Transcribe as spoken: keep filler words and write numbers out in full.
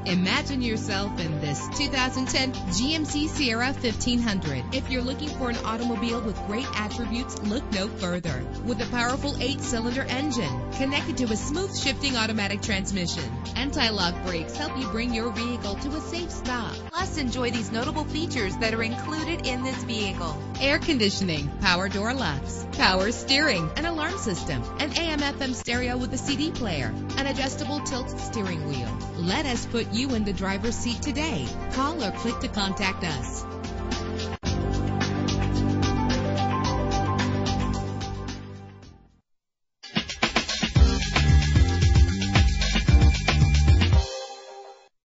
Imagine yourself in this two thousand ten G M C Sierra fifteen hundred. If you're looking for an automobile with great attributes, look no further. With a powerful eight-cylinder engine connected to a smooth shifting automatic transmission, anti-lock brakes help you bring your vehicle to a safe stop. Plus, enjoy these notable features that are included in this vehicle: air conditioning, power door locks, power steering, an alarm system, an A M F M stereo with a C D player, an adjustable tilt steering wheel. Let us put you in the driver's seat today. Call or click to contact us.